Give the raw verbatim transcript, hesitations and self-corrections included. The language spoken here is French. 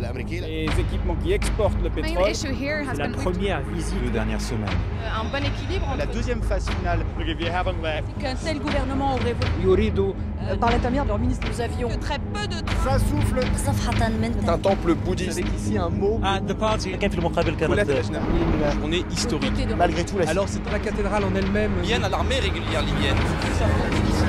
Les équipements qui exportent le pétrole. C'est la première visite deux dernières semaines. un bon équilibre entre... La deuxième phase finale. Qu'un tel gouvernement aurait voulu, euh, par l'intermédiaire de leur ministre, nous avions très peu de temps. Ça souffle. C'est un temple bouddhiste. Avec ici un mot. On est historique. Côté de- Malgré tout, la... Alors c'est la cathédrale en elle-même. Libyenne à l'armée régulière libyenne.